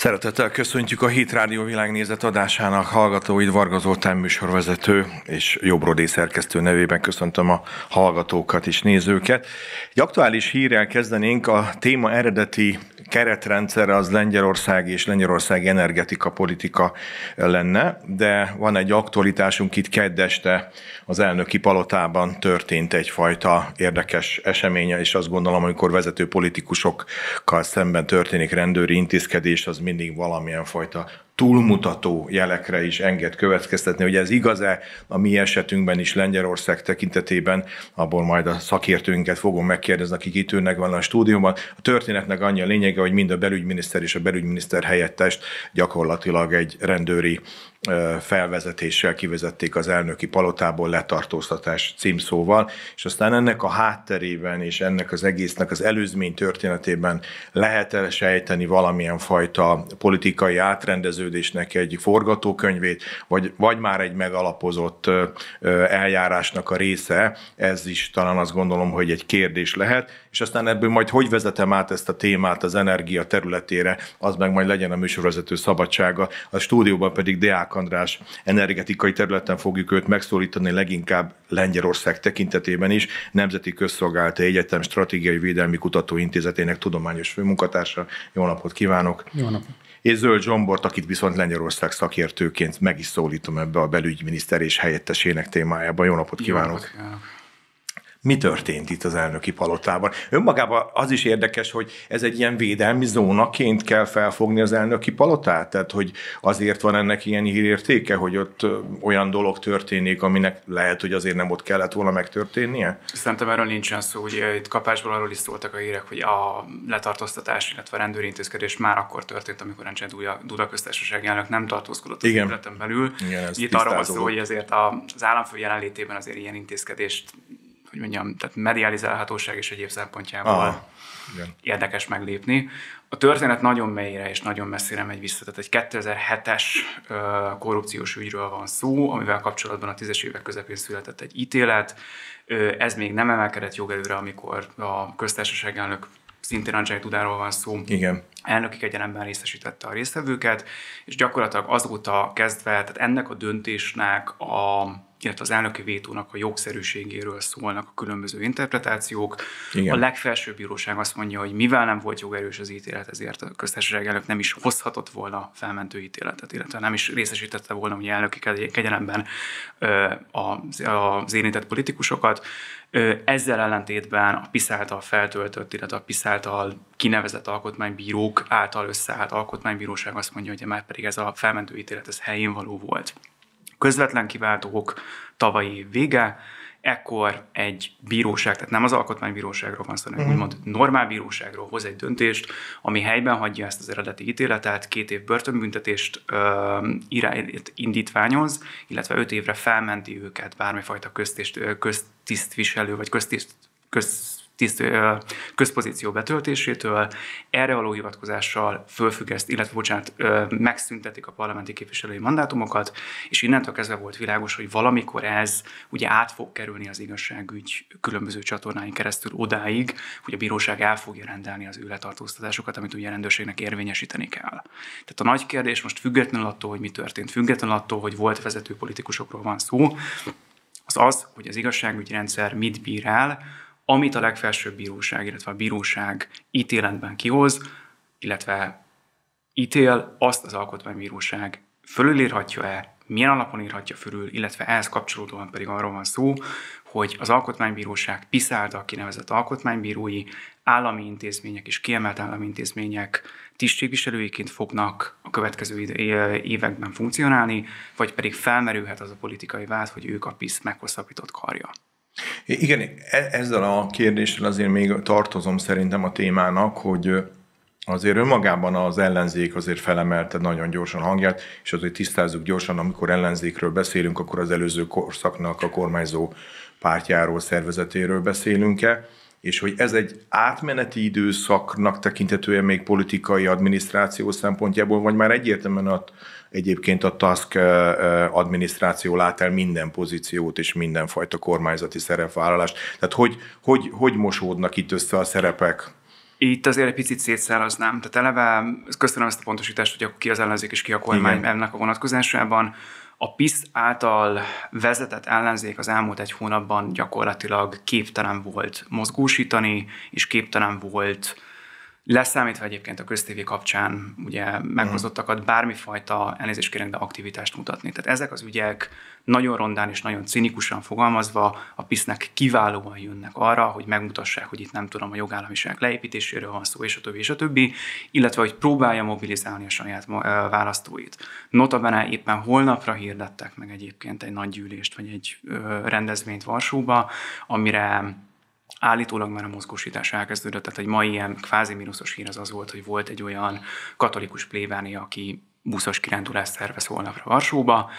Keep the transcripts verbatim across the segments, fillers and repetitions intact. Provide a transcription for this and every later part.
Szeretettel köszöntjük a Hit Rádió világnézet adásának hallgatóit, Varga Zoltán műsorvezető és Jobbrodé szerkesztő nevében köszöntöm a hallgatókat és nézőket. Egy aktuális hírrel kezdenénk, a téma eredeti keretrendszere az Lengyelország és Lengyelország energetika politika lenne, de van egy aktualitásunk itt kedd este az elnöki palotában történt egyfajta érdekes eseménye, és azt gondolom, amikor vezető politikusokkal szemben történik rendőri intézkedés, az mindig valamilyen fajta túlmutató jelekre is enged következtetni, hogy ez igaz-e a mi esetünkben is Lengyelország tekintetében, abból majd a szakértőinket fogom megkérdezni, akik itt ülnek van a stúdióban. A történetnek annyi a lényege, hogy mind a belügyminiszter és a belügyminiszter helyettest gyakorlatilag egy rendőri felvezetéssel kivezették az elnöki palotából letartóztatás címszóval, és aztán ennek a hátterében és ennek az egésznek az előzmény történetében lehet sejteni valamilyen fajta politikai átrendeződésnek egy forgatókönyvét, vagy, vagy már egy megalapozott eljárásnak a része, ez is talán azt gondolom, hogy egy kérdés lehet, és aztán ebből majd hogy vezetem át ezt a témát az energia területére, az meg majd legyen a műsorvezető szabadsága, a stúdióban pedig Deák András energetikai területen fogjuk őt megszólítani, leginkább Lengyelország tekintetében is, Nemzeti Közszolgálati Egyetem Stratégiai Védelmi Kutatóintézetének tudományos főmunkatársa. Jó napot kívánok! Jó napot! És Zöld Zsombort, akit viszont Lengyelország szakértőként meg is szólítom ebbe a belügyminiszter és helyettesének témájában. Jó napot kívánok! Jó napot kívánok. Mi történt itt az elnöki palotában? Önmagában az is érdekes, hogy ez egy ilyen védelmi zónaként kell felfogni az elnöki palotát? Tehát, hogy azért van ennek ilyen hírértéke, hogy ott olyan dolog történik, aminek lehet, hogy azért nem ott kellett volna megtörténnie? Szerintem erről nincsen szó. Ugye itt kapásból arról is szóltak a hírek, hogy a letartóztatás, illetve a rendőri intézkedés már akkor történt, amikor Encse Duda köztársasági elnök nem tartózkodott az épületen belül. Igen, itt arról van szó, hogy azért az államfő jelenlétében azért ilyen intézkedést, hogy mondjam, tehát medializálhatóság és egyéb szempontjából Aha, érdekes meglépni. A történet nagyon mélyre és nagyon messzire megy vissza, tehát egy kétezer-hetes korrupciós ügyről van szó, amivel kapcsolatban a tízes évek közepén született egy ítélet. Ez még nem emelkedett jogerőre, amikor a köztársasági elnök, szintén Andrzej Dudáról van szó, Igen. elnöki kegyelemben részesítette a résztvevőket, és gyakorlatilag azóta kezdve, tehát ennek a döntésnek a illetve az elnöki vétónak a jogszerűségéről szólnak a különböző interpretációk. Igen. A legfelsőbb bíróság azt mondja, hogy mivel nem volt jogerős az ítélet, ezért a köztársasági elnök nem is hozhatott volna felmentő ítéletet, illetve nem is részesítette volna ugye elnöki kegyelemben az érintett politikusokat. Ezzel ellentétben a PiS által feltöltött, illetve a PiS által kinevezett alkotmánybírók által összeállt alkotmánybíróság azt mondja, hogy már pedig ez a felmentő ítélet ez helyén való volt. Közvetlen kiváltók tavalyi év vége, ekkor egy bíróság, tehát nem az alkotmánybíróságról van szó, hanem uh-huh. úgymond normál bíróságról hoz egy döntést, ami helyben hagyja ezt az eredeti ítéletet, két év börtönbüntetést uh, indítványoz, illetve öt évre felmenti őket bármifajta köztiszt, köztisztviselő vagy köztiszt, köz, Tiszt, közpozíció betöltésétől, erre való hivatkozással fölfüggeszt, illetve bocsánat, megszüntetik a parlamenti képviselői mandátumokat, és innentől kezdve volt világos, hogy valamikor ez ugye át fog kerülni az igazságügy különböző csatornáin keresztül odáig, hogy a bíróság el fogja rendelni az ő letartóztatásokat, amit ugye a rendőrségnek érvényesíteni kell. Tehát a nagy kérdés most függetlenül attól, hogy mi történt, függetlenül attól, hogy volt vezető politikusokról van szó, az az, hogy az igazságügyi rendszer mit bírál, amit a legfelsőbb bíróság, illetve a bíróság ítéletben kihoz, illetve ítél, azt az alkotmánybíróság fölülírhatja-e, milyen alapon írhatja fölül, illetve ehhez kapcsolódóan pedig arról van szó, hogy az alkotmánybíróság PiS által kinevezett alkotmánybírói állami intézmények és kiemelt állami intézmények tisztségviselőiként fognak a következő években funkcionálni, vagy pedig felmerülhet az a politikai vád, hogy ők a PiS meghosszabbított karja. Igen, ezzel a kérdéssel azért még tartozom szerintem a témának, hogy azért önmagában az ellenzék azért felemelte nagyon gyorsan hangját, és azért tisztázzuk gyorsan, amikor ellenzékről beszélünk, akkor az előző korszaknak a kormányzó pártjáról, szervezetéről beszélünk-e, és hogy ez egy átmeneti időszaknak tekinthetően még politikai adminisztráció szempontjából, vagy már egyértelműen a Egyébként a Tusk adminisztráció lát el minden pozíciót és mindenfajta kormányzati szerepvállalást. Tehát hogy, hogy, hogy mosódnak itt össze a szerepek Itt azért egy picit szétszáraznám. Tehát eleve, köszönöm ezt a pontosítást, hogy ki az ellenzék és ki a kormány Igen. ennek a vonatkozásában. A PiSZ által vezetett ellenzék az elmúlt egy hónapban gyakorlatilag képtelen volt mozgósítani, és képtelen volt, leszámítva egyébként a köztévé kapcsán ugye meghozottakat, bármifajta, elnézést kérek, de aktivitást mutatni. Tehát ezek az ügyek nagyon rondán és nagyon cinikusan fogalmazva a PiSZ-nek kiválóan jönnek arra, hogy megmutassák, hogy itt nem tudom, a jogállamiság leépítéséről van szó, és a többi, és a többi, illetve hogy próbálja mobilizálni a saját választóit. Notabene éppen holnapra hirdettek meg egyébként egy nagy gyűlést, vagy egy rendezvényt Varsóba, amire állítólag már a mozgósítás elkezdődött, tehát egy mai ilyen kvázi mínuszos hír az az volt, hogy volt egy olyan katolikus plébánia, aki buszos kirándulást szervez holnapra Varsóba.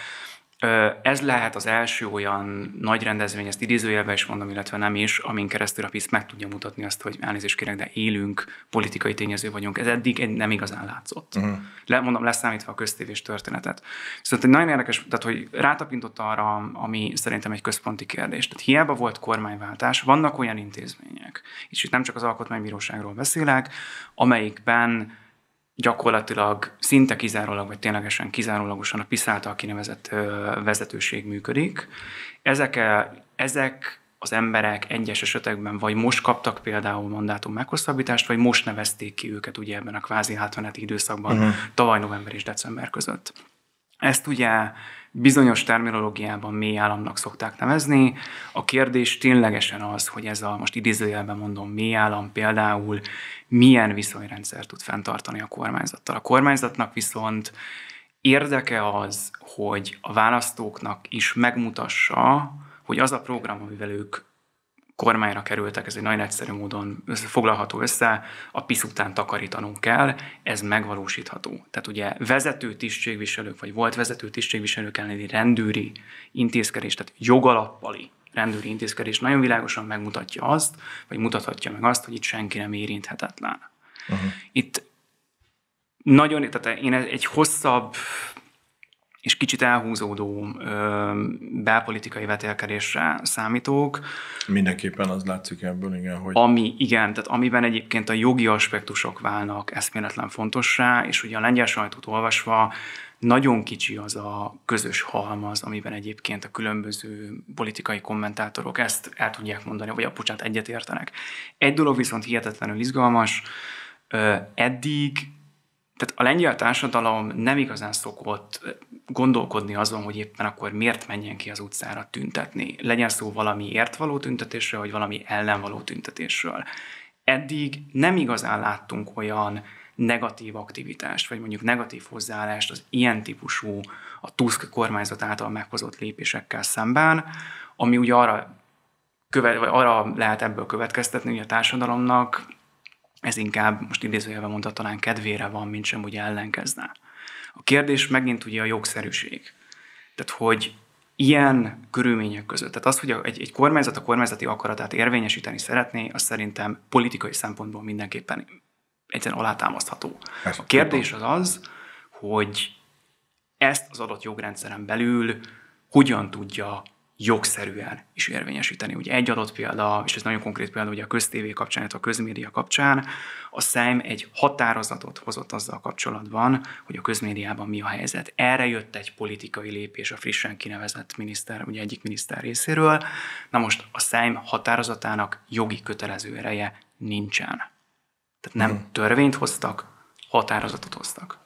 Ez lehet az első olyan nagy rendezvény, ezt idézőjelben is mondom, illetve nem is, amin keresztül a PiSZ meg tudja mutatni azt, hogy elnézést kérek, de élünk, politikai tényező vagyunk. Ez eddig nem igazán látszott. Uh-huh. Le, mondom, leszámítva a köztévés történetet. Viszont egy nagyon érdekes, tehát hogy rátapintott arra, ami szerintem egy központi kérdés. Tehát hiába volt kormányváltás, vannak olyan intézmények, és itt nem csak az Alkotmánybíróságról beszélek, amelyikben gyakorlatilag szinte kizárólag, vagy ténylegesen kizárólagosan a PiSZ által kinevezett vezetőség működik. Ezek, ezek az emberek egyes esetekben vagy most kaptak például mandátum meghosszabbítást, vagy most nevezték ki őket ugye ebben a kvázi átmeneti időszakban, uh-huh. tavaly november és december között. Ezt ugye bizonyos terminológiában mély államnak szokták nevezni. A kérdés ténylegesen az, hogy ez a, most idézőjelben mondom, mély állam például milyen viszonyrendszer tud fenntartani a kormányzattal. A kormányzatnak viszont érdeke az, hogy a választóknak is megmutassa, hogy az a program, amivel ők kormányra kerültek, ez egy nagyon egyszerű módon foglalható össze, a PiSZ után takarítanunk kell, ez megvalósítható. Tehát ugye vezető tisztségviselők, vagy volt vezető tisztségviselők elleni rendőri intézkedés, tehát jogalappali rendőri intézkedés nagyon világosan megmutatja azt, vagy mutathatja meg azt, hogy itt senki nem érinthetetlen. Uh-huh. Itt nagyon, tehát én egy hosszabb és kicsit elhúzódó ö, belpolitikai vetélkedésre számítok. Mindenképpen az látszik ebből, igen, hogy... Ami, igen, tehát amiben egyébként a jogi aspektusok válnak eszméletlen fontossá, és ugye a lengyel sajtót olvasva nagyon kicsi az a közös halmaz, amiben egyébként a különböző politikai kommentátorok ezt el tudják mondani, vagy a bocsánat, egyet értenek. Egy dolog viszont hihetetlenül izgalmas, ö, eddig tehát a lengyel társadalom nem igazán szokott gondolkodni azon, hogy éppen akkor miért menjen ki az utcára tüntetni. Legyen szó valami értvaló tüntetésről, vagy valami ellenvaló tüntetésről. Eddig nem igazán láttunk olyan negatív aktivitást, vagy mondjuk negatív hozzáállást az ilyen típusú, a Tusk kormányzat által meghozott lépésekkel szemben, ami ugye arra, követ, vagy arra lehet ebből következtetni, hogy a társadalomnak ez inkább, most idézőjelben mondta, talán kedvére van, mint sem ugye ellenkezne. A kérdés megint ugye a jogszerűség. Tehát, hogy ilyen körülmények között, tehát az, hogy egy, egy kormányzat a kormányzati akaratát érvényesíteni szeretné, az szerintem politikai szempontból mindenképpen egyszerűen alátámasztható. A kérdés az az, hogy ezt az adott jogrendszeren belül hogyan tudja jogszerűen is érvényesíteni. Ugye egy adott példa, és ez nagyon konkrét példa, ugye a köztévé kapcsán, illetve a közmédia kapcsán, a Szejm egy határozatot hozott azzal kapcsolatban, hogy a közmédiában mi a helyzet. Erre jött egy politikai lépés a frissen kinevezett miniszter, ugye egyik miniszter részéről. Na most a Szejm határozatának jogi kötelező ereje nincsen. Tehát nem hmm. törvényt hoztak, határozatot hoztak.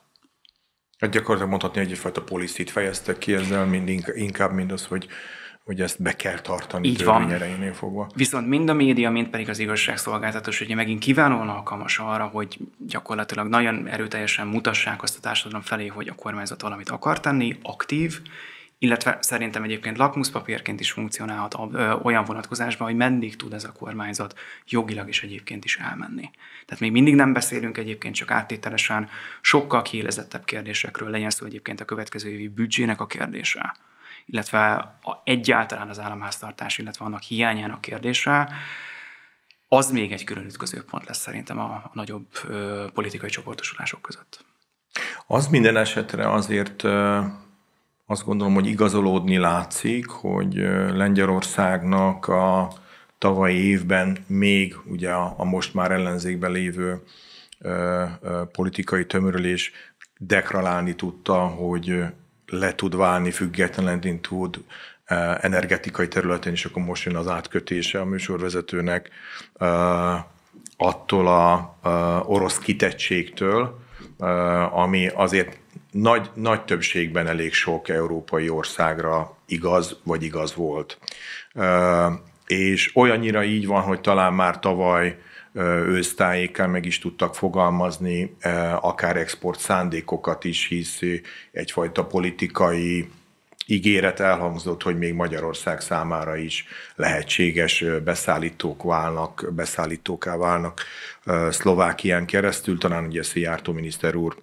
Hát gyakorlatilag mondhatni, hogy egyfajta policy-t fejeztek ki ezzel, mind, inkább mindaz, hogy hogy ezt be kell tartani törvény erejénél fogva. Viszont mind a média, mind pedig az igazságszolgáltatás ugye megint kiválóan alkalmas arra, hogy gyakorlatilag nagyon erőteljesen mutassák azt a társadalom felé, hogy a kormányzat valamit akar tenni, aktív, illetve szerintem egyébként lakmuszpapírként is funkcionálhat olyan vonatkozásban, hogy meddig tud ez a kormányzat jogilag is egyébként is elmenni. Tehát még mindig nem beszélünk egyébként csak áttételesen sokkal kiélezettebb kérdésekről, legyen szó egyébként a következő évi büdzsének a kérdése, illetve a, egyáltalán az államháztartás, illetve annak hiányának kérdése, az még egy külön ütközőpont lesz szerintem a, a nagyobb ö, politikai csoportosulások között. Az minden esetre azért ö, azt gondolom, hogy igazolódni látszik, hogy ö, Lengyelországnak a tavalyi évben még ugye a, a most már ellenzékben lévő ö, ö, politikai tömörülés deklarálni tudta, hogy le tud válni, függetlenedni tud energetikai területen, és akkor most jön az átkötése a műsorvezetőnek attól a orosz kitettségtől, ami azért nagy, nagy többségben elég sok európai országra igaz, vagy igaz volt. És olyannyira így van, hogy talán már tavaly ősztájékán meg is tudtak fogalmazni akár export szándékokat is, hisz egyfajta politikai ígéret elhangzott, hogy még Magyarország számára is lehetséges beszállítók válnak, beszállítóká válnak Szlovákián keresztül. Talán ugye Szijjártó miniszter úr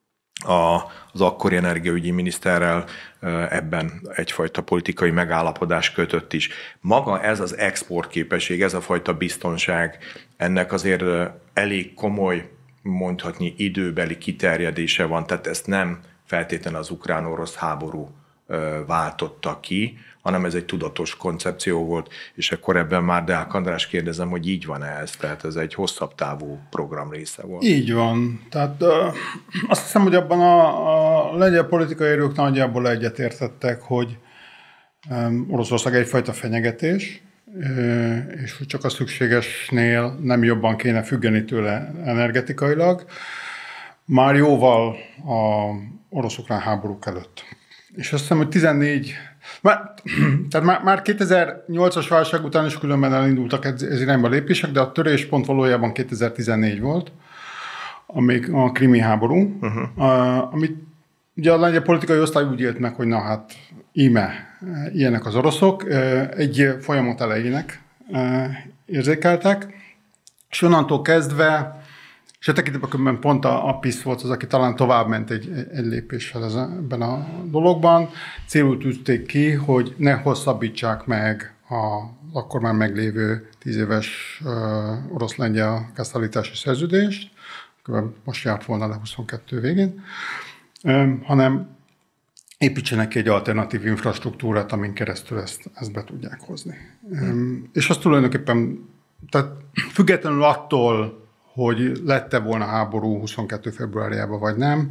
az akkori energiaügyi miniszterrel ebben egyfajta politikai megállapodás kötött is. Maga ez az exportképesség, ez a fajta biztonság, ennek azért elég komoly, mondhatni időbeli kiterjedése van, tehát ezt nem feltétlenül az ukrán-orosz háború váltotta ki, hanem ez egy tudatos koncepció volt, és akkor ebben már Deák András kérdezem, hogy így van-e ez? Tehát ez egy hosszabb távú program része volt. Így van. Tehát ö, azt hiszem, hogy abban a, a lengyel politikai erők nagyjából egyetértettek, hogy ö, Oroszország egyfajta fenyegetés, ö, és hogy csak a szükségesnél nem jobban kéne függeni tőle energetikailag, már jóval a orosz-ukrán háborúk előtt. És azt hiszem, hogy tizennégy, már, tehát már, már kétezer-nyolcas válság után is különben elindultak ez, ez irányba lépések, de a töréspont valójában kétezer-tizennégy volt, amíg a krimi háború, uh-huh. amit ugye a lengyel politikai osztály úgy élt meg, hogy na hát íme, ilyenek az oroszok, egy folyamat elejének érzékeltek, és onnantól kezdve, és a tekintetben pont a, a PiS volt az, aki talán tovább ment egy, egy lépéssel ez, ebben a dologban. Célul tűzték ki, hogy ne hosszabbítsák meg a akkor már meglévő tíz éves uh, orosz-lengyel gázszállítási szerződést, most járt volna le huszonkettő végén, um, hanem építsenek ki egy alternatív infrastruktúrát, amin keresztül ezt, ezt be tudják hozni. Hmm. Um, és az tulajdonképpen, tehát függetlenül attól, hogy lette volna háború huszonkettő februárjában, vagy nem.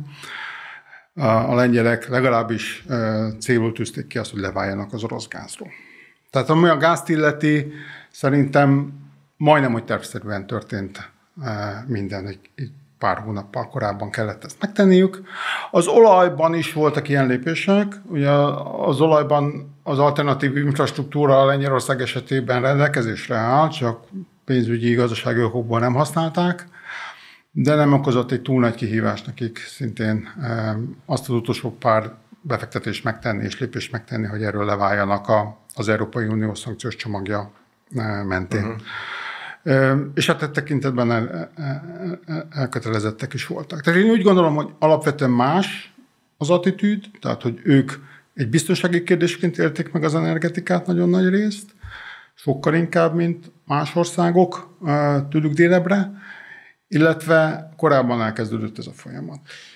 A lengyelek legalábbis célul tűzték ki azt, hogy leváljanak az orosz gázról. Tehát ami a gázt illeti, szerintem majdnem, hogy tervszerűen történt minden, egy, egy pár hónappal korábban kellett ezt megtenniük. Az olajban is voltak ilyen lépések. Ugye az olajban az alternatív infrastruktúra a Lengyelország esetében rendelkezésre áll, csak pénzügyi, gazdasági okokból nem használták, de nem okozott egy túl nagy kihívást nekik szintén azt az utolsó pár befektetést megtenni és lépést megtenni, hogy erről leváljanak a, az Európai Unió szankciós csomagja mentén. Uh-huh. És hát egy tekintetben el, el, elkötelezettek is voltak. Tehát én úgy gondolom, hogy alapvetően más az attitűd, tehát hogy ők egy biztonsági kérdésként élték meg az energetikát nagyon nagy részt, sokkal inkább, mint más országok tőlük délebbre, illetve korábban elkezdődött ez a folyamat.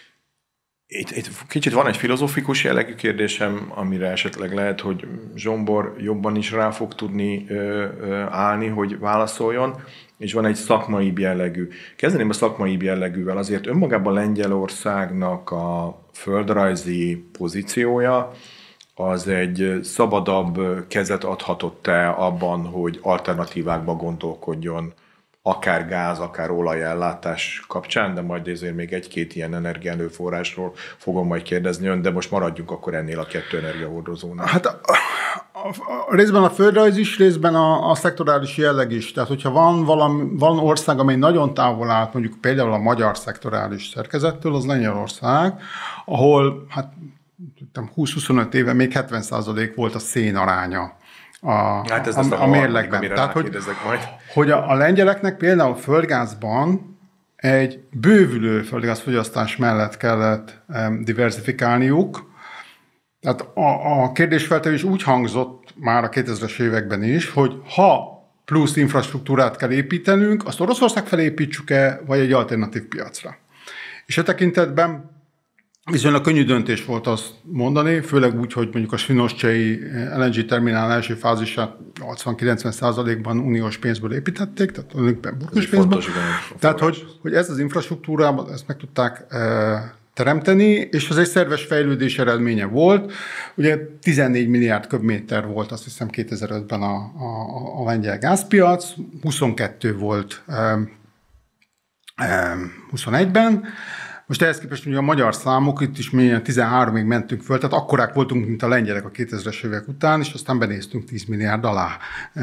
Itt, itt kicsit van egy filozófikus jellegű kérdésem, amire esetleg lehet, hogy Zsombor jobban is rá fog tudni ö, ö, állni, hogy válaszoljon, és van egy szakmai jellegű. Kezdeném a szakmai jellegűvel. Azért önmagában Lengyelországnak a földrajzi pozíciója az egy szabadabb kezet adhatott-e abban, hogy alternatívákba gondolkodjon, akár gáz, akár olajellátás kapcsán, de majd ezért még egy-két ilyen energiaerőforrásról fogom majd kérdezni ön, de most maradjunk akkor ennél a kettő energiahordozónál. Hát a, a, a, részben a földrajz is, részben a, a szektorális jelleg is. Tehát, hogyha van, valami, van ország, amely nagyon távol állt, mondjuk például a magyar szektorális szerkezettől, az Lengyelország, ahol hát húsz-huszonöt éve még hetven százalék volt a szén aránya a, hát ez a, a, a mérlegben. Tehát, hogy, majd. hogy a, a lengyeleknek például földgázban egy bővülő földgázfogyasztás mellett kellett um, diversifikálniuk. Tehát a, a kérdésfeltevés úgy hangzott már a kétezres években is, hogy ha plusz infrastruktúrát kell építenünk, azt Oroszország felé építsük-e, vagy egy alternatív piacra. És a tekintetben Viszonylag könnyű döntés volt azt mondani, főleg úgy, hogy mondjuk a Svinoscsei el en gé terminál első fázisát nyolcvan-kilencven százalékban uniós pénzből építették, tehát önökben burgos pénzből. Tehát, hogy, hogy ez az infrastruktúrában ezt meg tudták e, teremteni, és ez egy szerves fejlődés eredménye volt. Ugye tizennégy milliárd köbméter volt, azt hiszem kétezer-ötben a, a, a lengyel gázpiac, huszonkettő volt e, e, huszonegyben. Most ehhez képest ugye a magyar számok, itt is mélyen tizenháromig mentünk föl, tehát akkorák voltunk, mint a lengyelek a kétezres évek után, és aztán benéztünk tíz milliárd alá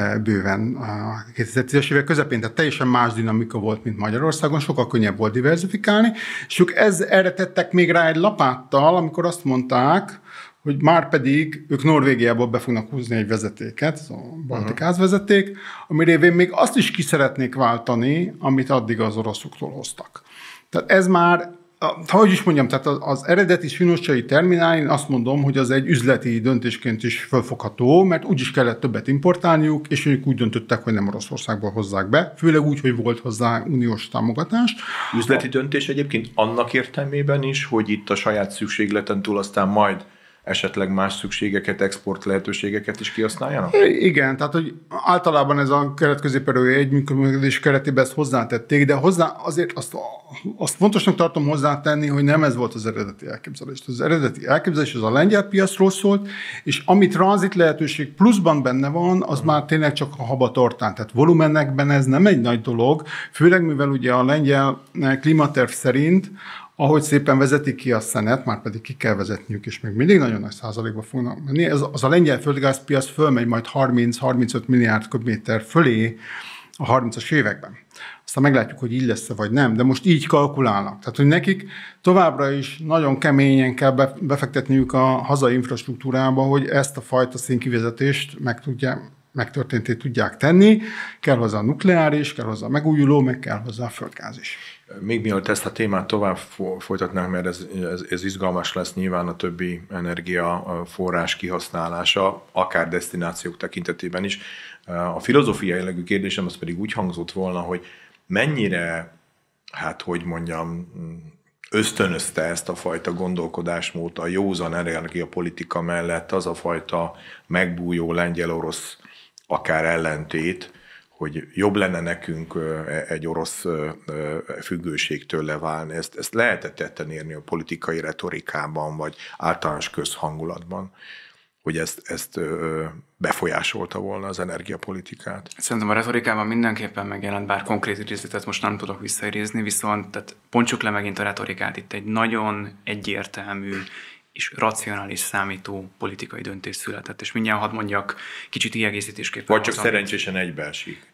bőven a kétezer-tízes évek közepén, tehát teljesen más dinamika volt, mint Magyarországon, sokkal könnyebb volt diversifikálni, és ők ez, erre tettek még rá egy lapáttal, amikor azt mondták, hogy már pedig ők Norvégiából be fognak húzni egy vezetéket, a balti gázvezeték, ami révén még azt is ki szeretnék váltani, amit addig az oroszoktól hoztak. Tehát ez már, hogy is mondjam, tehát az, az eredeti Svinoscsei terminál, én azt mondom, hogy az egy üzleti döntésként is fölfogható, mert úgyis kellett többet importálniuk, és ők úgy döntöttek, hogy nem Oroszországból hozzák be, főleg úgy, hogy volt hozzá uniós támogatás. Üzleti döntés egyébként annak értelmében is, hogy itt a saját szükségleten túl aztán majd esetleg más szükségeket, export lehetőségeket is kihasználjanak? Igen, tehát hogy általában ez a kelet-közép-európai együttműködés keretében ezt hozzátették, de hozzá azért azt, azt fontosnak tartom hozzátenni, hogy nem ez volt az eredeti elképzelés. Az eredeti elképzelés az a lengyel piacról szólt, és ami tranzit lehetőség pluszban benne van, az hmm. már tényleg csak a haba tortán. Tehát volumenekben ez nem egy nagy dolog, főleg mivel ugye a lengyel klímaterv szerint ahogy szépen vezetik ki a szenet, már pedig ki kell vezetniük, és még mindig nagyon nagy százalékba fognak menni. Ez, az a lengyel földgázpiac fölmegy majd harminc-harmincöt milliárd köbméter fölé a harmincas években. Aztán meglátjuk, hogy így lesz vagy nem, de most így kalkulálnak. Tehát, hogy nekik továbbra is nagyon keményen kell befektetniük a hazai infrastruktúrába, hogy ezt a fajta szénkivezetést meg tudják, megtörténtét tudják tenni. Kell hozzá a nukleáris, kell hozzá a megújuló, meg kell hozzá a földgáz is. Még mielőtt ezt a témát tovább folytatnánk, mert ez, ez, ez izgalmas lesz nyilván a többi energiaforrás kihasználása, akár desztinációk tekintetében is. A filozófiai jellegű kérdésem az pedig úgy hangzott volna, hogy mennyire, hát hogy mondjam, ösztönözte ezt a fajta gondolkodásmód a józan energiapolitika mellett az a fajta megbújó lengyel-orosz akár ellentét, hogy jobb lenne nekünk egy orosz függőségtől leválni. Ezt, ezt lehetett tetten érni a politikai retorikában, vagy általános közhangulatban, hogy ezt, ezt befolyásolta volna az energiapolitikát. Szerintem a retorikában mindenképpen megjelent, bár konkrét részletet most nem tudok visszaidézni, viszont tehát pontsuk le megint a retorikát. Itt egy nagyon egyértelmű és racionális számító politikai döntés született. És mindjárt hadd mondjak kicsit kiegészítésképpen. Vagy csak szerencsésen egybeesik.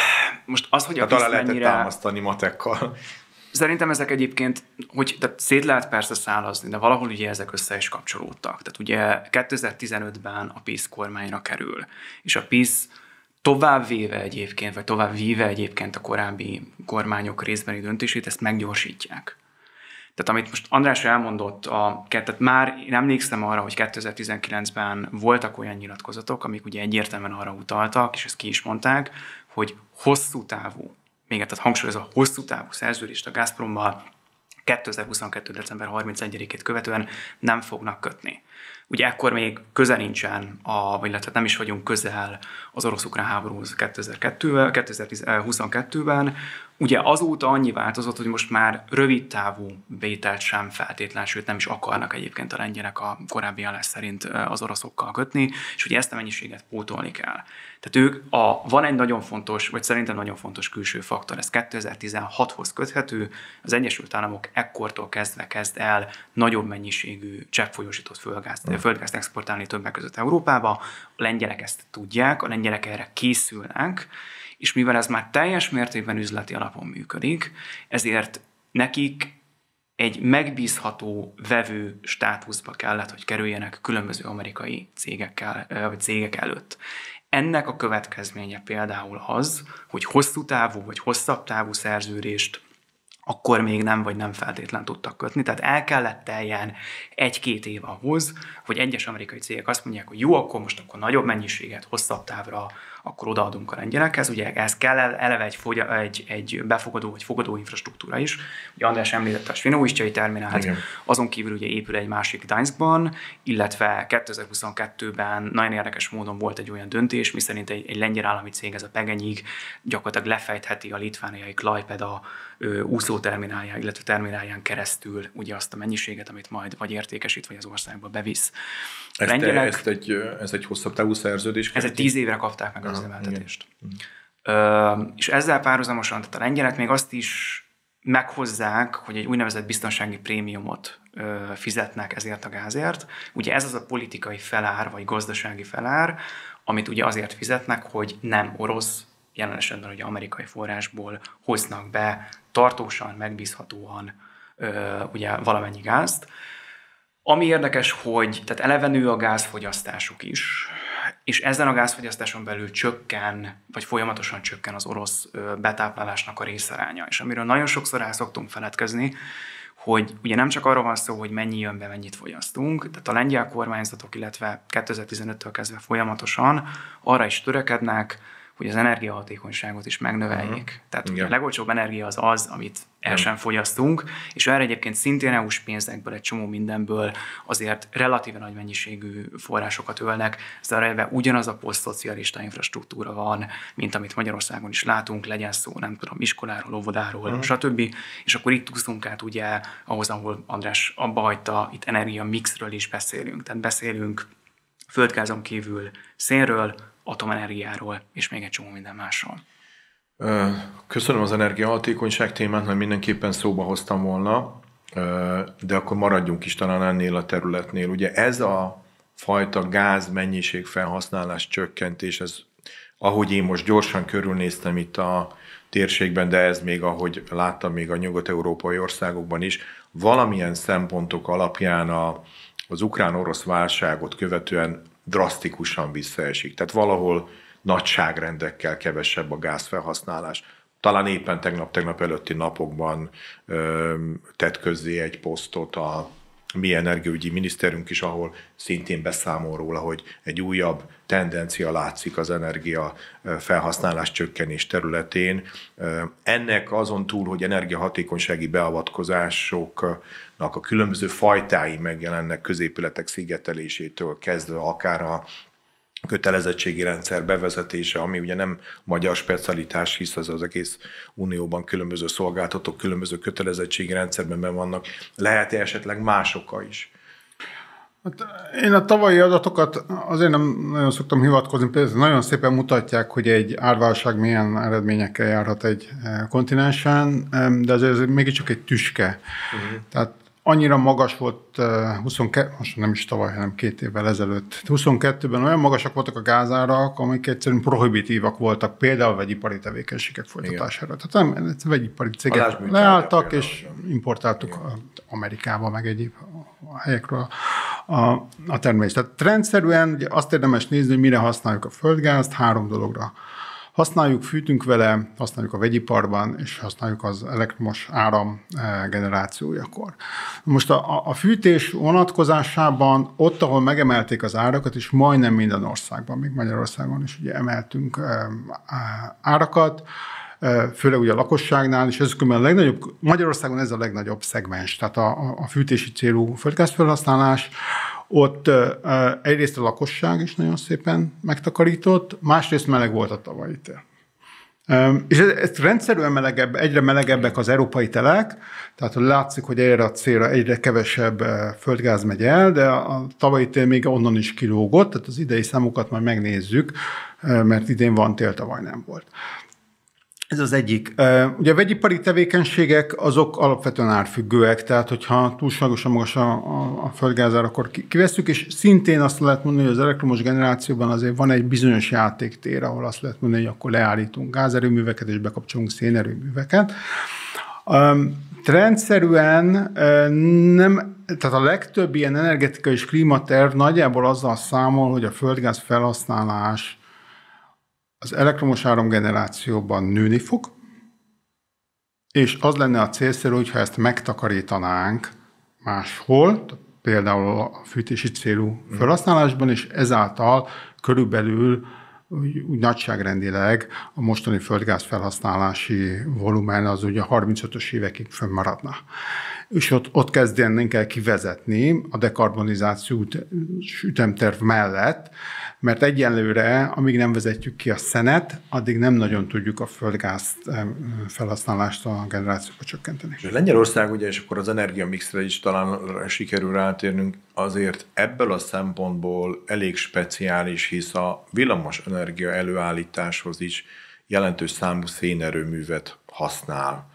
Most az, hogy hát a PiS lehetett mennyire... támasztani matekkal. Szerintem ezek egyébként, hogy tehát szét lehet persze szálazni, de valahol ugye ezek össze is kapcsolódtak. Tehát ugye kétezer-tizenötben a PiS kormányra kerül, és a PiS tovább véve egyébként, vagy tovább víve egyébként a korábbi kormányok részbeni döntését, ezt meggyorsítják. Tehát amit most András elmondott, a, tehát már én emlékszem arra, hogy kétezer-tizenkilencben voltak olyan nyilatkozatok, amik ugye egyértelműen arra utaltak, és ezt ki is mondták, hogy hosszú távú, még tehát hangsúlyozva hosszú távú szerződést a Gazprommal kétezer-huszonkettő. december harmincegyedikét követően nem fognak kötni. Ugye ekkor még közel nincsen, a, vagy illetve nem is vagyunk közel az orosz-ukrán háborúhoz kétezer-huszonkettőben. Ugye azóta annyi változott, hogy most már rövid távú vételt sem feltétlen, sőt nem is akarnak egyébként a lengyelek a korábbi állás szerint az oroszokkal kötni, és ugye ezt a mennyiséget pótolni kell. Tehát ők, a, van egy nagyon fontos, vagy szerintem nagyon fontos külső faktor, ez kétezer-tizenhathoz köthető, az Egyesült Államok ekkortól kezdve kezd el nagyobb mennyiségű cseppfolyósított földgázt, földgázt exportálni többek között Európába, a lengyelek ezt tudják, a lengyelek erre készülnek, és mivel ez már teljes mértékben üzleti alapon működik, ezért nekik egy megbízható vevő státuszba kellett, hogy kerüljenek különböző amerikai cégekkel, vagy cégek előtt. Ennek a következménye például az, hogy hosszú távú vagy hosszabb távú szerződést akkor még nem vagy nem feltétlen tudtak kötni. Tehát el kellett teljen egy-két év ahhoz, hogy egyes amerikai cégek azt mondják, hogy jó, akkor most akkor nagyobb mennyiséget hosszabb távra akkor odaadunk a lengyelekhez. Ugye ez kell eleve egy, fogy- egy, egy befogadó vagy fogadó infrastruktúra is. Ugye András említette a Svinoujsztjai terminált, igen. Azon kívül ugye épül egy másik Gdańskban, illetve kétezer-huszonkettőben nagyon érdekes módon volt egy olyan döntés, miszerint egy, egy lengyel állami cég, ez a Pegenyig gyakorlatilag lefejtheti a litvániai Klaipeda úszóterminálján, illetve terminálján keresztül ugye azt a mennyiséget, amit majd vagy értékesít, vagy az országba bevisz. Ezt, lengyelek, ezt egy, ez egy hosszabb távú szerződés? Ez egy tíz évre kapták meg az üzemeltetést. Ö, és ezzel párhuzamosan, tehát a lengyelek még azt is meghozzák, hogy egy úgynevezett biztonsági prémiumot ö, fizetnek ezért a gázért. Ugye ez az a politikai felár, vagy gazdasági felár, amit ugye azért fizetnek, hogy nem orosz, jelen esetben ugye amerikai forrásból hoznak be tartósan, megbízhatóan ö, ugye valamennyi gázt. Ami érdekes, hogy tehát eleve nő a gázfogyasztásuk is, és ezen a gázfogyasztáson belül csökken, vagy folyamatosan csökken az orosz betáplálásnak a részaránya. És amiről nagyon sokszor el szoktunk feledkezni, hogy ugye nem csak arról van szó, hogy mennyi jön be, mennyit fogyasztunk, tehát a lengyel kormányzatok, illetve kétezer-tizenöttől kezdve folyamatosan arra is törekednek, hogy az energiahatékonyságot is megnöveljék. Uh-huh. Tehát ugye a legolcsóbb energia az az, amit el sem fogyasztunk, és erre egyébként szintén é u-s pénzekből, egy csomó mindenből azért relatíve nagy mennyiségű forrásokat ölnek, ezzel ugyanaz a posztszocialista infrastruktúra van, mint amit Magyarországon is látunk, legyen szó, nem tudom, iskoláról, óvodáról, uh-huh. stb. És akkor itt úszunk át ugye ahhoz, ahol András abba hagyta, itt energia mixről is beszélünk. Tehát beszélünk földgázon kívül szénről, atomenergiáról, és még egy csomó minden másról. Köszönöm az energiahatékonyság témát, mert mindenképpen szóba hoztam volna, de akkor maradjunk is talán ennél a területnél. Ugye ez a fajta gáz mennyiség felhasználás csökkentés, ez, ahogy én most gyorsan körülnéztem itt a térségben, de ez még, ahogy láttam még a nyugat-európai országokban is, valamilyen szempontok alapján a, az ukrán-orosz válságot követően drasztikusan visszaesik. Tehát valahol nagyságrendekkel kevesebb a gázfelhasználás. Talán éppen tegnap-tegnap előtti napokban ö, tett közzé egy posztot a mi energiaügyi miniszterünk is, ahol szintén beszámol róla, hogy egy újabb tendencia látszik az energia felhasználás csökkenés területén. Ennek azon túl, hogy energiahatékonysági beavatkozásoknak a különböző fajtái megjelennek, középületek szigetelésétől kezdve akár a kötelezettségi rendszer bevezetése, ami ugye nem magyar specialitás, hisz az az egész unióban különböző szolgáltatók, különböző kötelezettségi rendszerben ben vannak. Lehet-e esetleg más oka is? Hát én a tavalyi adatokat azért nem nagyon szoktam hivatkozni, például nagyon szépen mutatják, hogy egy árválság milyen eredményekkel járhat egy kontinensen, de azért ez mégiscsak egy tüske. Uh-huh. Tehát annyira magas volt, huszonkettő, most nem is tavaly, hanem két évvel ezelőtt, huszonkettőben olyan magasak voltak a gázárak, amik egyszerűen prohibitívak voltak, például a vegyipari tevékenységek folytatására. Igen. Tehát nem, vegyipari cégek leálltak, és importáltuk igen. Amerikába, meg egyéb helyekről a, a termelést. Tehát rendszerűen ugye azt érdemes nézni, hogy mire használjuk a földgázt, három dologra. Használjuk, fűtünk vele, használjuk a vegyiparban, és használjuk az elektromos áram generációjakor. Most a, a fűtés vonatkozásában ott, ahol megemelték az árakat, és majdnem minden országban, még Magyarországon is ugye emeltünk árakat, főleg ugye a lakosságnál, és ez a legnagyobb, Magyarországon ez a legnagyobb szegmens, tehát a, a fűtési célú földgázfelhasználás. Ott uh, egyrészt a lakosság is nagyon szépen megtakarított, másrészt meleg volt a tavalyi tél. Um, és ez, ez rendszerűen melegebb, egyre melegebbek az európai telek, tehát látszik, hogy erre a célra egyre kevesebb uh, földgáz megy el, de a tavalyi tél még onnan is kilógott, tehát az idei számokat majd megnézzük, uh, mert idén van tél, tavaly nem volt. Ez az egyik. Ugye a vegyipari tevékenységek azok alapvetően árfüggőek, tehát hogyha túlságosan magas a, a, a földgázár, akkor kivesszük, és szintén azt lehet mondani, hogy az elektromos generációban azért van egy bizonyos játéktér, ahol azt lehet mondani, hogy akkor leállítunk gázerőműveket, és bekapcsolunk szénerőműveket. Rendszerűen nem, tehát a legtöbb ilyen energetikai és klímaterv nagyjából azzal számol, hogy a földgáz felhasználás az elektromos áramgenerációban nőni fog, és az lenne a célszerű, hogyha ezt megtakarítanánk máshol, például a fűtési célú felhasználásban, és ezáltal körülbelül úgy, úgy nagyságrendileg a mostani földgáz felhasználási volumen az ugye harmincötös évekig fönnmaradna. És ott, ott kezdenénk el kivezetni a dekarbonizáció ütemterv mellett, mert egyenlőre, amíg nem vezetjük ki a szenet, addig nem nagyon tudjuk a földgáz felhasználást a generációba csökkenteni. És Lengyelország ugye, és akkor az energiamixre is talán sikerül rátérnünk, azért ebből a szempontból elég speciális, hisz a villamos energia előállításhoz is jelentős számú szénerőművet használ.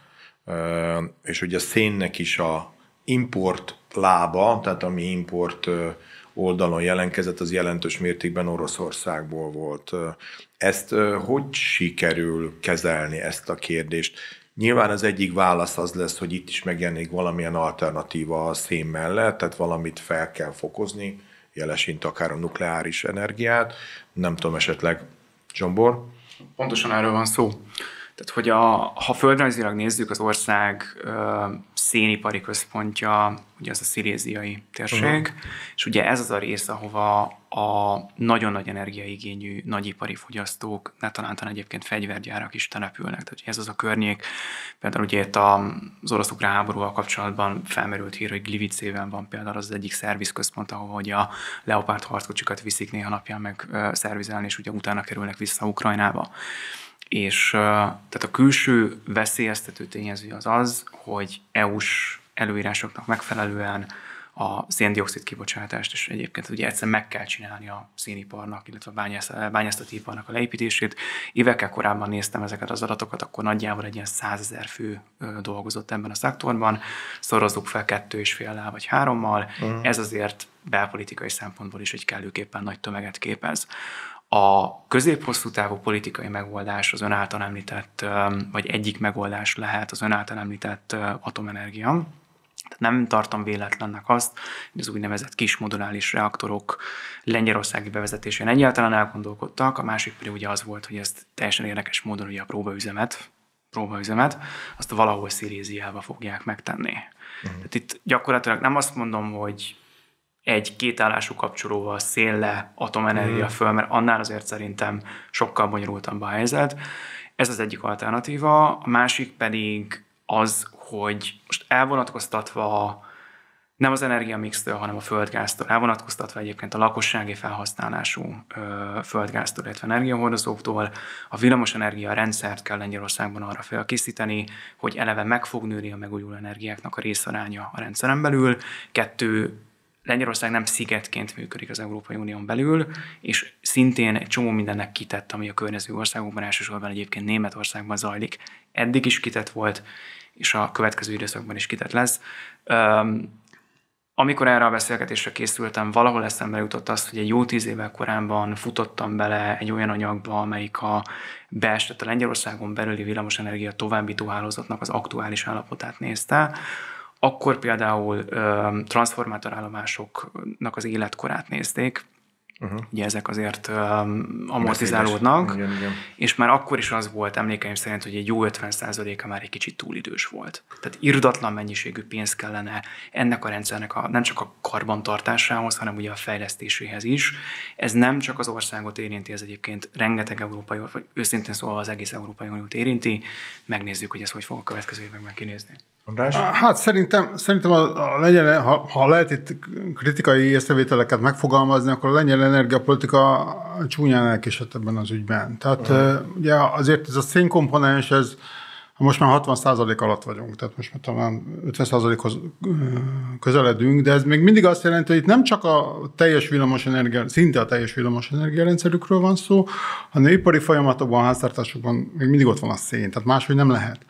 És ugye a szénnek is a import lába, tehát ami import oldalon jelenkezett, az jelentős mértékben Oroszországból volt. Ezt hogy sikerül kezelni, ezt a kérdést? Nyilván az egyik válasz az lesz, hogy itt is megjelenik valamilyen alternatíva a szén mellett, tehát valamit fel kell fokozni, jelesint akár a nukleáris energiát. Nem tudom, esetleg Zsombor? Pontosan erről van szó. Tehát, hogy a, ha földrajzilag nézzük, az ország ö, szénipari központja, ugye az a sziléziai térség, uh-huh. és ugye ez az a rész, ahova a nagyon nagy energiaigényű nagyipari fogyasztók, ne talántán egyébként fegyvergyárak is települnek. Tehát ez az a környék, például ugye itt az orosz-ukrán háborúval kapcsolatban felmerült hír, hogy Glivicében van például az egyik szervizközpont, ahova ugye a Leopard harckocsikat viszik néha napján meg ö, szervizelni, és ugye utána kerülnek vissza Ukrajnába. És tehát a külső veszélyeztető tényező az az, hogy é u-s előírásoknak megfelelően a szén-dioxid kibocsátást, és egyébként ugye egyszer meg kell csinálni a széniparnak, illetve a bányászati iparnak a leépítését. Évekkel korábban néztem ezeket az adatokat, akkor nagyjából egy ilyen százezer fő dolgozott ebben a szektorban, szorozzuk fel kettő és féllel vagy hárommal, uh-huh. ez azért belpolitikai szempontból is egy kellőképpen nagy tömeget képez. A közép-hosszú távú politikai megoldás az ön által említett, vagy egyik megoldás lehet az ön által említett atomenergia. Tehát nem tartom véletlennek azt, hogy az úgynevezett kis modulális reaktorok lengyelországi bevezetésén egyáltalán elgondolkodtak, a másik pedig ugye az volt, hogy ezt teljesen érdekes módon ugye a próbaüzemet, próbaüzemet, azt valahol Sziléziába fogják megtenni. Uh-huh. Tehát itt gyakorlatilag nem azt mondom, hogy egy kétállású kapcsolóval szélle, atomenergia föl, mert annál azért szerintem sokkal bonyolultabb a helyzet. Ez az egyik alternatíva, a másik pedig az, hogy most elvonatkoztatva nem az energiamixtől, hanem a földgáztól, elvonatkoztatva egyébként a lakossági felhasználású ö, földgáztól, illetve energiahordozóktól, a villamosenergia rendszert kell Lengyelországban arra felkészíteni, hogy eleve meg fog nőni a megújuló energiáknak a részaránya a rendszeren belül. Kettő, Lengyelország nem szigetként működik az Európai Unión belül, és szintén egy csomó mindennek kitett, ami a környező országokban, elsősorban egyébként Németországban zajlik. Eddig is kitett volt, és a következő időszakban is kitett lesz. Um, amikor erre a beszélgetésre készültem, valahol eszembe jutott az, hogy egy jó tíz évvel korábban futottam bele egy olyan anyagba, amelyik a beesett a Lengyelországon belüli villamosenergia továbbító hálózatnak az aktuális állapotát nézte. Akkor például ö, transformátorállomásoknak az életkorát nézték, uh-huh. ugye ezek azért ö, amortizálódnak, igen, igen. és már akkor is az volt emlékeim szerint, hogy egy jó ötven százaléka már egy kicsit túlidős volt. Tehát irdatlan mennyiségű pénz kellene ennek a rendszernek a, nem csak a karbantartásához, hanem ugye a fejlesztéséhez is. Ez nem csak az országot érinti, ez egyébként rengeteg európai, vagy őszintén szólva az egész Európai Uniót érinti. Megnézzük, hogy ez hogy fog a következő években kinézni. András? Hát szerintem, szerintem a, a lengyel, ha, ha lehet itt kritikai észrevételeket megfogalmazni, akkor a lengyel energiapolitika csúnyán elkésett ebben az ügyben. Tehát uh-huh. ugye azért ez a szénkomponens, ez most már hatvan százalék alatt vagyunk, tehát most már talán ötven százalékhoz közeledünk, de ez még mindig azt jelenti, hogy itt nem csak a teljes villamosenergia, szinte a teljes villamosenergia rendszerükről van szó, hanem ipari folyamatokban, háztartásokban még mindig ott van a szén, tehát máshogy nem lehet.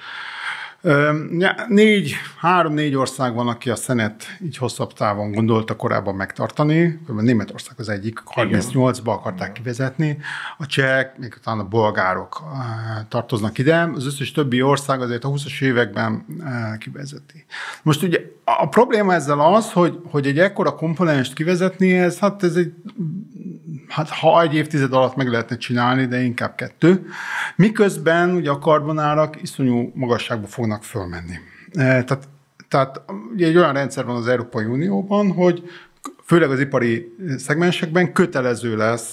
Négy, három-négy ország van, aki a szenet így hosszabb távon gondolta korábban megtartani. Németország az egyik, harmincnyolcba akarták kivezetni. A csehek, még talán a bolgárok tartoznak ide. Az összes többi ország azért a húszas években kivezeti. Most ugye a probléma ezzel az, hogy, hogy egy ekkora komponenst kivezetni, ez, hát ez egy, hát ha egy évtized alatt meg lehetne csinálni, de inkább kettő. Miközben ugye a karbonárak iszonyú magasságba fognak fölmenni. Tehát, tehát ugye egy olyan rendszer van az Európai Unióban, hogy főleg az ipari szegmensekben kötelező lesz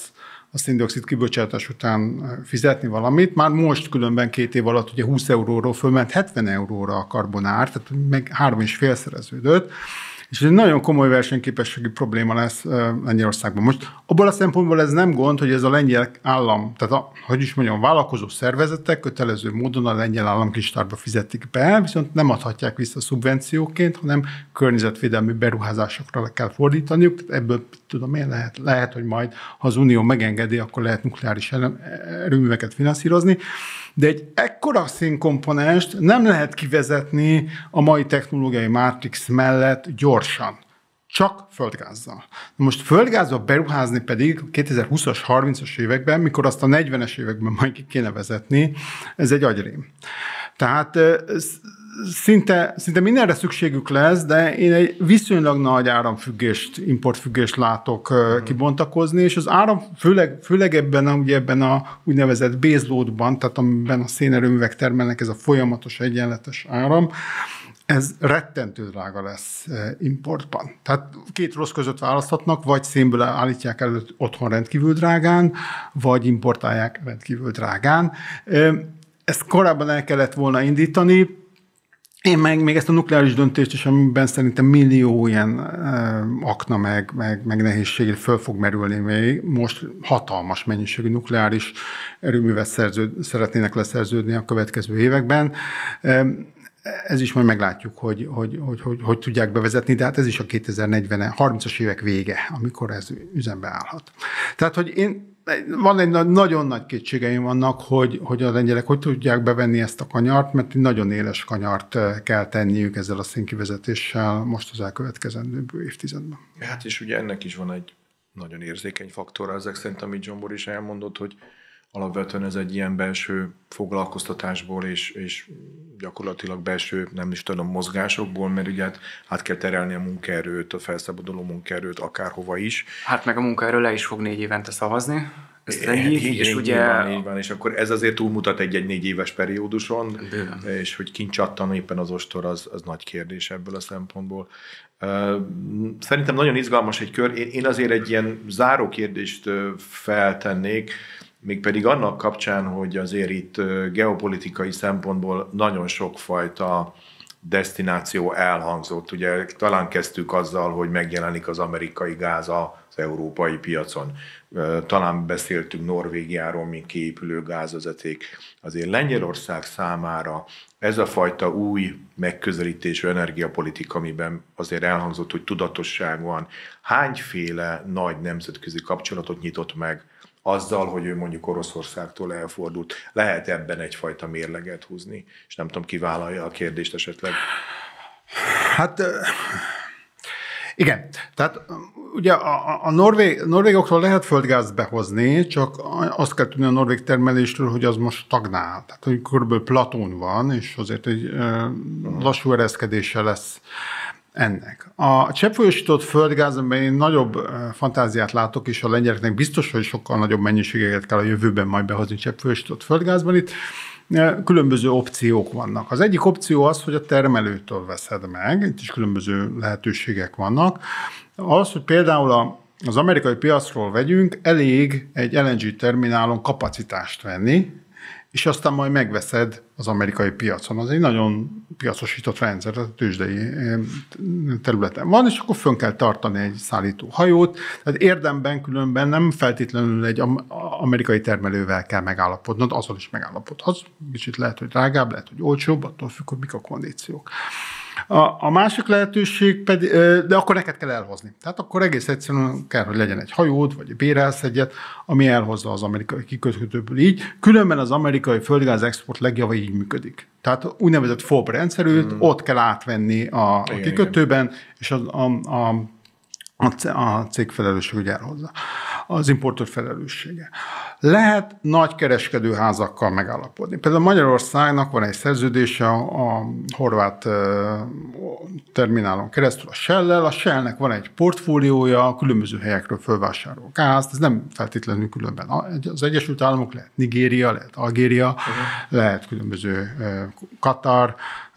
a széndioxid kibocsátás után fizetni valamit. Már most különben két év alatt ugye húsz euróról fölment hetven euróra a karbonár, tehát meg három és félszereződött. És ez egy nagyon komoly versenyképességi probléma lesz Lengyelországban. Most abból a szempontból ez nem gond, hogy ez a lengyel állam, tehát a, hogy is mondjam, vállalkozó szervezetek kötelező módon a lengyel államkincstárba fizetik be, viszont nem adhatják vissza szubvencióként, hanem környezetvédelmi beruházásokra kell fordítaniuk. Tehát ebből tudom én, lehet, lehet, hogy majd, ha az Unió megengedi, akkor lehet nukleáris erőműveket finanszírozni. De egy ekkora szénkomponenst nem lehet kivezetni a mai technológiai mátrix mellett gyorsan. Csak földgázzal. Most földgázzal beruházni pedig kétezer-húszas, harmincas években, mikor azt a negyvenes években majd ki kéne vezetni, ez egy agyrém. Tehát szinte, szinte mindenre szükségük lesz, de én egy viszonylag nagy áramfüggést, importfüggést látok mm. kibontakozni, és az áram főleg, főleg ebben, a, ugye ebben a úgynevezett baseloadban, tehát amiben a szénerőművek termelnek, ez a folyamatos egyenletes áram, ez rettentő drága lesz importban. Tehát két rossz között választhatnak, vagy szénből állítják elő otthon rendkívül drágán, vagy importálják rendkívül drágán. Ezt korábban el kellett volna indítani. Én meg még ezt a nukleáris döntést is, amiben szerintem millió ilyen akna meg, meg, meg nehézség föl fog merülni még. Most hatalmas mennyiségű nukleáris erőművet szerződ, szeretnének leszerződni a következő években. Ez is majd meglátjuk, hogy hogy, hogy, hogy hogy tudják bevezetni, de hát ez is a kétezer-negyven, harmincas évek vége, amikor ez üzembe állhat. Tehát, hogy én, van egy nagyon nagy kétségeim vannak, hogy, hogy a lengyelek hogy tudják bevenni ezt a kanyart, mert egy nagyon éles kanyart kell tenniük ezzel a szénkivezetéssel most az elkövetkezendő évtizedben. Hát és ugye ennek is van egy nagyon érzékeny faktor, ezek szerint, amit Zsombor is elmondott, hogy alapvetően ez egy ilyen belső foglalkoztatásból és, és gyakorlatilag belső, nem is tudom, mozgásokból, mert ugye hát át kell terelni a munkaerőt, a felszabaduló munkaerőt akárhova is. Hát meg a munkaerő le is fog négy évente szavazni. Ez egyik, és, és ugye... Van, így van, és akkor ez azért túlmutat egy-egy négy éves perióduson, bőven. És hogy kint csattan éppen az ostor, az, az nagy kérdés ebből a szempontból. Szerintem nagyon izgalmas egy kör. Én azért egy ilyen záró kérdést feltennék, mégpedig annak kapcsán, hogy azért itt geopolitikai szempontból nagyon sokfajta desztináció elhangzott. Ugye talán kezdtük azzal, hogy megjelenik az amerikai gáz az európai piacon. Talán beszéltünk Norvégiáról, mint kiépülő gázvezeték. Azért Lengyelország számára ez a fajta új megközelítésű energiapolitika, amiben azért elhangzott, hogy tudatosság van, hányféle nagy nemzetközi kapcsolatot nyitott meg azzal, hogy ő mondjuk Oroszországtól elfordult. Lehet ebben egyfajta mérleget húzni? És nem tudom, ki vállalja a kérdést esetleg. Hát igen. Tehát ugye a, a norvég, norvégoktól lehet földgázt behozni, csak azt kell tudni a norvég termeléstől, hogy az most stagnál. Tehát, hogy körülbelül platón van, és azért egy lassú ereszkedése lesz ennek. A cseppfolyósított földgázban én nagyobb fantáziát látok, és a lengyeleknek biztos, hogy sokkal nagyobb mennyiségeket kell a jövőben majd behozni cseppfolyósított földgázban. Itt különböző opciók vannak. Az egyik opció az, hogy a termelőtől veszed meg, itt is különböző lehetőségek vannak. Az, hogy például a, az amerikai piacról vegyünk, elég egy el en gé terminálon kapacitást venni, és aztán majd megveszed az amerikai piacon. Az egy nagyon piacosított rendszer, tehát tőzsdei területen van, és akkor fönn kell tartani egy szállító hajót. Tehát érdemben különben nem feltétlenül egy amerikai termelővel kell megállapodnod, azzal is megállapodhatsz. Kicsit lehet, hogy drágább, lehet, hogy olcsóbb, attól függ, hogy mik a kondíciók. A, a másik lehetőség pedig, de akkor neked kell elhozni. Tehát akkor egész egyszerűen kell, hogy legyen egy hajód, vagy bérelsz egyet, ami elhozza az amerikai kikötőből így. Különben az amerikai földgáz export legjava így működik. Tehát úgynevezett F O B rendszerűt hmm. ott kell átvenni a, a kikötőben, igen. És a, a, a a cég felelősség, hogy elhozza. Az importőr felelőssége. Lehet nagy kereskedőházakkal megállapodni. Például Magyarországnak van egy szerződése a horvát terminálon keresztül a Shell-lel. A Shell-nek van egy portfóliója, különböző helyekről fölvásárol gázt. Ez nem feltétlenül különben. Az Egyesült Államok lehet Nigéria, lehet Algéria, uh-huh. lehet különböző Katar,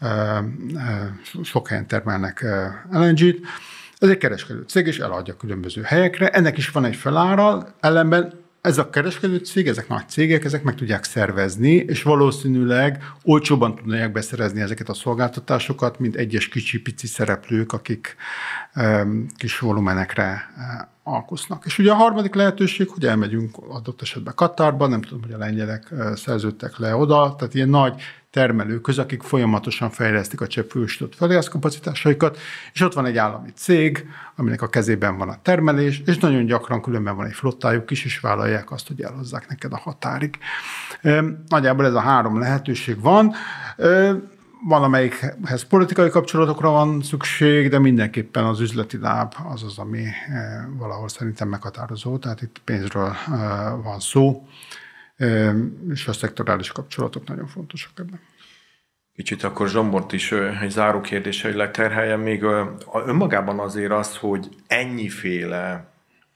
sok helyen termelnek el en gét. Ez egy kereskedő cég, és eladja különböző helyekre. Ennek is van egy felára, ellenben ez a kereskedő cég, ezek nagy cégek, ezek meg tudják szervezni, és valószínűleg olcsóban tudják beszerezni ezeket a szolgáltatásokat, mint egyes kicsi-pici szereplők, akik um, kis volumenekre uh, alkusznak. És ugye a harmadik lehetőség, hogy elmegyünk adott esetben Katarba, nem tudom, hogy a lengyelek uh, szerződtek le oda, tehát ilyen nagy termelőköz, akik folyamatosan fejlesztik a cseppfolyósított felhőzkapacitásaikat, és ott van egy állami cég, aminek a kezében van a termelés, és nagyon gyakran különben van egy flottájuk is, és vállalják azt, hogy elhozzák neked a határig. Nagyjából ez a három lehetőség van. Valamelyikhez politikai kapcsolatokra van szükség, de mindenképpen az üzleti láb az az, ami valahol szerintem meghatározó, tehát itt pénzről van szó, és a szektorális kapcsolatok nagyon fontosak ebben. Kicsit akkor Zsombort is egy záró kérdéssel leterheljen még önmagában azért az, hogy ennyiféle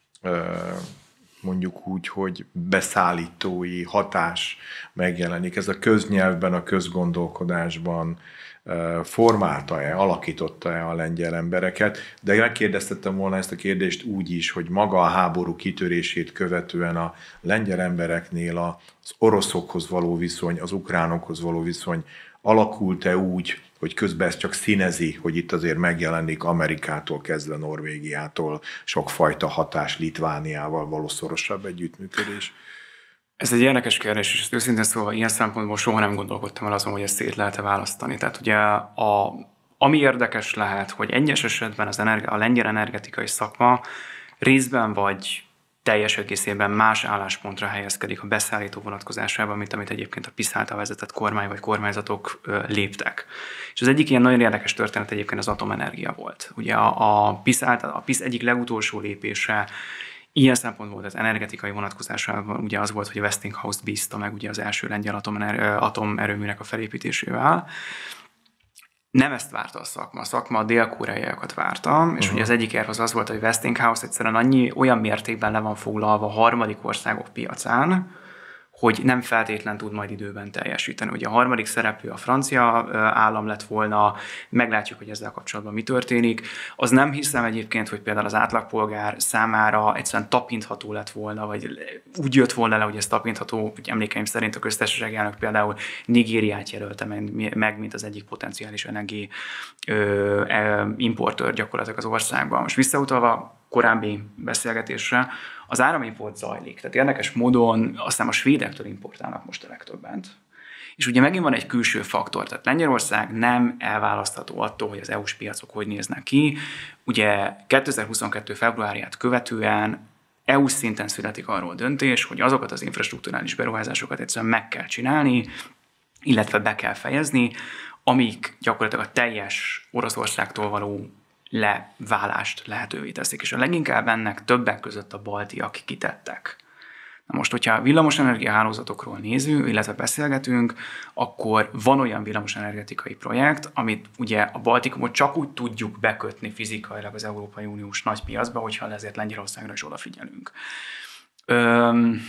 mondjuk úgy, hogy beszállítói hatás megjelenik. Ez a köznyelvben, a közgondolkodásban formálta-e, alakította-e a lengyel embereket, de megkérdeztettem volna ezt a kérdést úgy is, hogy maga a háború kitörését követően a lengyel embereknél az oroszokhoz való viszony, az ukránokhoz való viszony alakult-e úgy, hogy közben ez csak színezi, hogy itt azért megjelenik Amerikától kezdve Norvégiától sokfajta hatás, Litvániával való szorosabb együttműködés? Ez egy érdekes kérdés, és őszintén szólva ilyen szempontból soha nem gondolkodtam el azon, hogy ezt szét lehet-e választani. Tehát ugye a, ami érdekes lehet, hogy egyes esetben az energi- a lengyel energetikai szakma részben vagy teljes egészében más álláspontra helyezkedik a beszállító vonatkozásában, mint amit egyébként a PiS által vezetett kormány vagy kormányzatok ö, léptek. És az egyik ilyen nagyon érdekes történet egyébként az atomenergia volt. Ugye a, a, PiS által, a PiS egyik legutolsó lépése ilyen szempontból az energetikai vonatkozásában ugye az volt, hogy a Westinghouse-t bízta meg ugye az első lengyel atomener, atomerőműnek a felépítésével. Nem ezt várta a szakma. A szakma a dél-koreaiakat várta, és uh-huh. ugye az egyik érv az az volt, hogy Westinghouse egyszerűen annyi olyan mértékben le van foglalva a harmadik országok piacán, hogy nem feltétlen tud majd időben teljesíteni. Ugye a harmadik szereplő a francia állam lett volna, meglátjuk, hogy ezzel kapcsolatban mi történik. Az nem hiszem egyébként, hogy például az átlagpolgár számára egyszerűen tapintható lett volna, vagy úgy jött volna le, hogy ez tapintható, hogy emlékeim szerint a köztársaság elnök például Nigériát jelölte meg, mint az egyik potenciális energi importőr gyakorlatilag az országban. Most visszautalva korábbi beszélgetésre, az áramimport zajlik. Tehát érdekes módon aztán a svédektől importálnak most a legtöbbent. És ugye megint van egy külső faktor, tehát Lengyelország nem elválasztható attól, hogy az é u-s piacok hogy néznek ki. Ugye kétezer-huszonkettő februárját követően é u-s szinten születik arról döntés, hogy azokat az infrastrukturális beruházásokat egyszerűen meg kell csinálni, illetve be kell fejezni, amik gyakorlatilag a teljes Oroszországtól való leválást lehetővé teszik, és a leginkább ennek többek között a baltiak kitettek. Na most, hogyha villamosenergia hálózatokról nézünk, illetve beszélgetünk, akkor van olyan villamosenergetikai projekt, amit ugye a Baltikumot csak úgy tudjuk bekötni fizikailag az Európai Uniós nagypiacba, hogyha ezért Lengyelországra is odafigyelünk. Öm,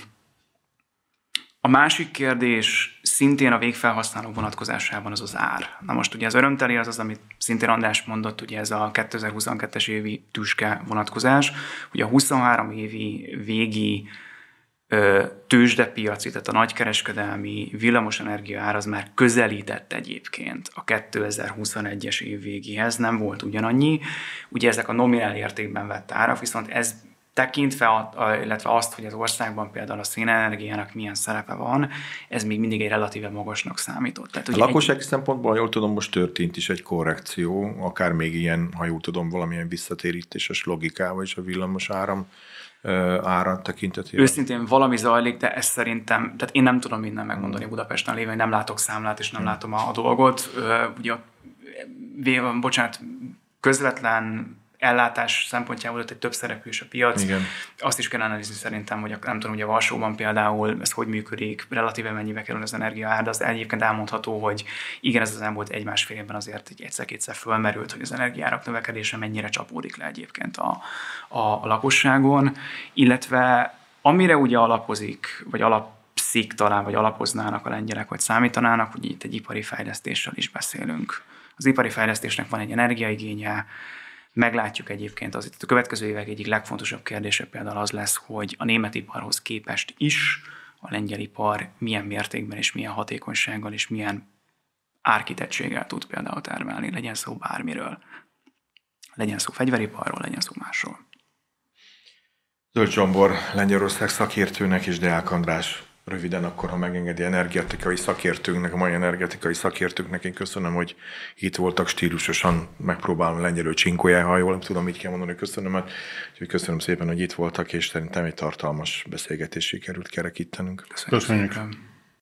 A másik kérdés szintén a végfelhasználó vonatkozásában az az ár. Na most ugye az örömteli az az, amit szintén András mondott, ugye ez a kétezer-huszonkettes évi tüske vonatkozás. Ugye a huszonhárom évi végi ö, tőzsdepiaci, tehát a nagykereskedelmi villamosenergia ár az már közelített egyébként a kétezer-huszonegyes év végéhez, nem volt ugyanannyi. Ugye ezek a nominál értékben vett árak, viszont ez tekintve, illetve azt, hogy az országban például a szénenergiának milyen szerepe van, ez még mindig egy relatíve magasnak számított. Tehát, a lakossági egy... szempontból, jól tudom, most történt is egy korrekció, akár még ilyen, ha jól tudom, valamilyen visszatérítéses logikával is a villamos áram ára tekintetében. Őszintén valami zajlik, de ez szerintem, tehát én nem tudom minden megmondani Budapesten lévén, nem látok számlát, és nem hmm. látom a, a dolgot. Ugye, bocsánat, közvetlen ellátás szempontjából ott egy több szereplős a piac. Igen. Azt is kell analízni szerintem, hogy nem tudom, hogy a Varsóban például ez hogy működik, relatíve mennyibe kerül az energiaár, de az egyébként elmondható, hogy igen, ez az elmúlt egy-másfél évben azért egy egyszer-kétszer fölmerült, hogy az energiaárak növekedése mennyire csapódik le egyébként a, a, a lakosságon, illetve amire ugye alapozik, vagy alapszik talán, vagy alapoznának a lengyelek, vagy számítanának, hogy itt egy ipari fejlesztéssel is beszélünk. Az ipari fejlesztésnek van egy energiaigénye, Meglátjuk egyébként, az itt a következő évek egyik legfontosabb kérdése például az lesz, hogy a német iparhoz képest is a lengyel ipar milyen mértékben és milyen hatékonysággal és milyen árkitettséggel tud például termelni, legyen szó bármiről. Legyen szó fegyveriparról, legyen szó másról. Zöld Zsombor Lengyelország szakértőnek és Deák András röviden akkor, ha megengedi, energetikai szakértőnknek, a mai energetikai szakértőknek én köszönöm, hogy itt voltak stílusosan, megpróbálom lengyelül csinkójá, ha jól nem tudom, mit kell mondani, köszönöm. Úgyhogy köszönöm szépen, hogy itt voltak, és szerintem egy tartalmas beszélgetés sikerült kerekítenünk. Köszönjük. Köszönjük.